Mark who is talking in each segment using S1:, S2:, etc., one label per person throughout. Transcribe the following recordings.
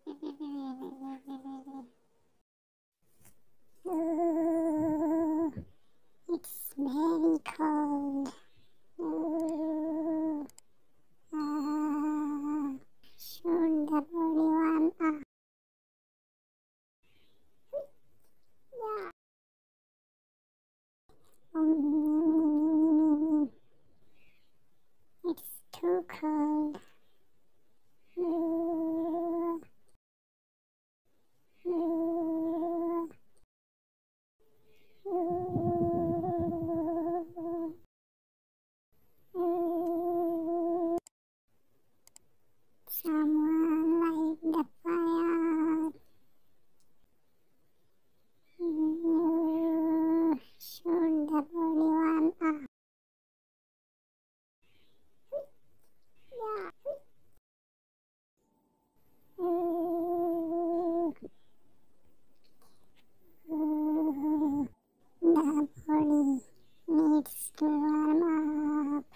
S1: It's very cold. Should the body warm up? Yeah. It's too cold. Someone light the fire. Should the body warm up? Yeah. The body needs to warm up.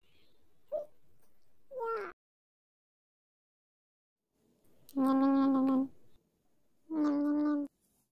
S1: Yeah.